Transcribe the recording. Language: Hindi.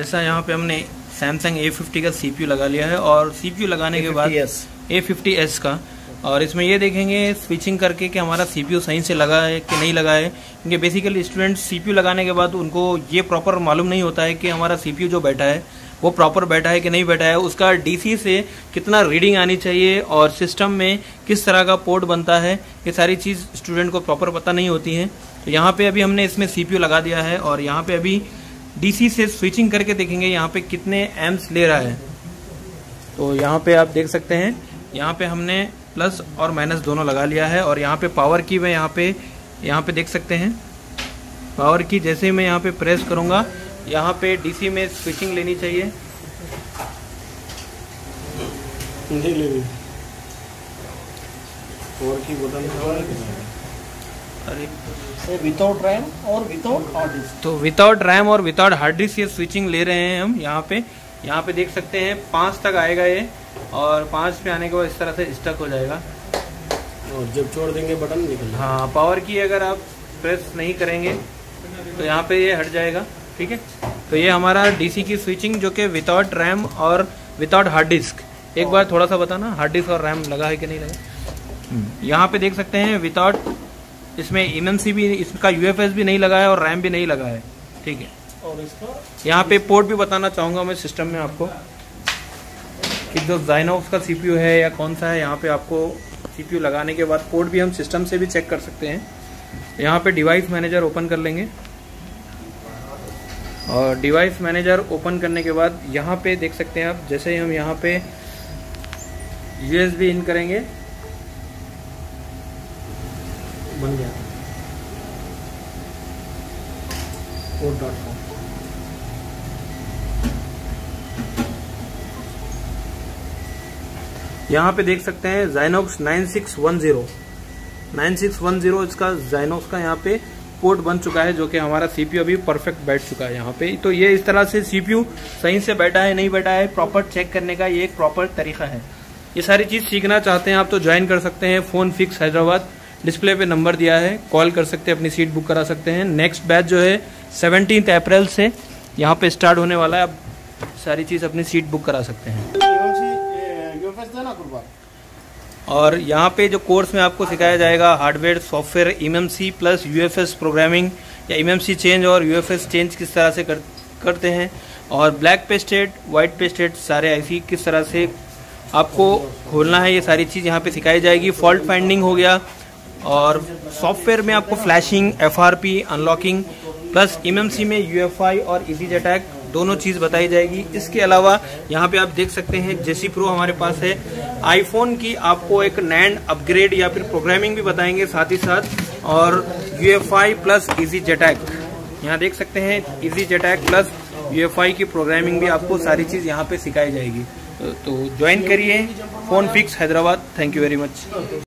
जैसा यहाँ पे हमने सैमसंग A50 का CPU लगा लिया है और CPU लगाने के बाद A50s का, और इसमें ये देखेंगे स्विचिंग करके कि हमारा CPU सही से लगा है कि नहीं लगा है, क्योंकि बेसिकली स्टूडेंट CPU लगाने के बाद उनको ये प्रॉपर मालूम नहीं होता है कि हमारा CPU जो बैठा है वो प्रॉपर बैठा है कि नहीं बैठा है, उसका DC से कितना रीडिंग आनी चाहिए और सिस्टम में किस तरह का पोर्ट बनता है, ये सारी चीज़ स्टूडेंट को प्रॉपर पता नहीं होती है। तो यहाँ पे अभी हमने इसमें CPU लगा दिया है और यहाँ पे अभी DC से स्विचिंग करके देखेंगे यहाँ पे कितने एम्प्स ले रहा है। तो यहाँ पे आप देख सकते हैं, यहाँ पे हमने प्लस और माइनस दोनों लगा लिया है और यहाँ पे पावर की मैं यहाँ पे देख सकते हैं पावर की जैसे ही मैं यहाँ पे प्रेस करूँगा यहाँ पे DC में स्विचिंग लेनी चाहिए। नहीं लेनी पावर की बटन अरे विदाउट रैम और विदाउट हार्ड डिस्क। तो विदाउट रैम और विदाउट हार्ड डिस्क ये स्विचिंग ले रहे हैं हम। यहाँ पे देख सकते हैं 5 तक आएगा ये, और 5 पे आने के बाद इस तरह से स्टक हो जाएगा और जब छोड़ देंगे बटन निकल। हाँ, पावर की अगर आप प्रेस नहीं करेंगे तो यहाँ पे ये हट जाएगा। ठीक है, तो ये हमारा DC की स्विचिंग जो कि विदाउट रैम और विदाउट हार्ड डिस्क। एक बार थोड़ा सा बताना हार्ड डिस्क और रैम लगा है कि नहीं लगा। यहाँ पे देख सकते हैं विदाउट, इसमें MMC भी, इसका UFS भी नहीं लगा है और रैम भी नहीं लगा है। ठीक है, और इसका यहाँ पे पोर्ट भी बताना चाहूँगा मैं सिस्टम में आपको कि जो Zynox का CPU है या कौन सा है। यहाँ पे आपको CPU लगाने के बाद पोर्ट भी हम सिस्टम से भी चेक कर सकते हैं। यहाँ पे डिवाइस मैनेजर ओपन कर लेंगे और डिवाइस मैनेजर ओपन करने के बाद यहाँ पे देख सकते हैं आप, जैसे ही हम यहाँ पे USB इन करेंगे बन गया port.com। यहाँ पे देख सकते हैं Zynox 9610 इसका Zynox का यहाँ पे पोर्ट बन चुका है, जो कि हमारा CPU अभी परफेक्ट बैठ चुका है यहाँ पे। तो ये इस तरह से CPU सही से बैठा है नहीं बैठा है प्रॉपर चेक करने का ये एक प्रॉपर तरीका है। ये सारी चीज सीखना चाहते हैं आप तो ज्वाइन कर सकते हैं फोन फिक्स हैदराबाद, डिस्प्ले पे नंबर दिया है, कॉल कर सकते हैं, अपनी सीट बुक करा सकते हैं। नेक्स्ट बैच जो है 17 अप्रैल से यहाँ पे स्टार्ट होने वाला है, आप सारी चीज अपनी सीट बुक करा सकते हैं। और यहाँ पे जो कोर्स में आपको सिखाया जाएगा hardware software MMC plus UFS programming या MMC चेंज और UFS चेंज किस तरह से करते हैं, और ब्लैक पेस्टेड वाइट पेस्टेड सारे IC किस तरह से आपको खोलना है, ये सारी चीज़ यहाँ पे सिखाई जाएगी। फॉल्ट फाइंडिंग हो गया, और सॉफ्टवेयर में आपको flashing, FRP, unlocking plus MMC में UEFI और EasyJet दोनों चीज़ बताई जाएगी। इसके अलावा यहाँ पे आप देख सकते हैं JC Pro हमारे पास है। आईफोन की आपको एक NAND अपग्रेड या फिर प्रोग्रामिंग भी बताएंगे साथ ही साथ, और UEFI प्लस EasyJet यहाँ देख सकते हैं EasyJet प्लस UEFI की प्रोग्रामिंग भी आपको सारी चीज़ यहाँ पे सिखाई जाएगी। तो ज्वाइन करिए phone fix Hyderabad. Thank you very much.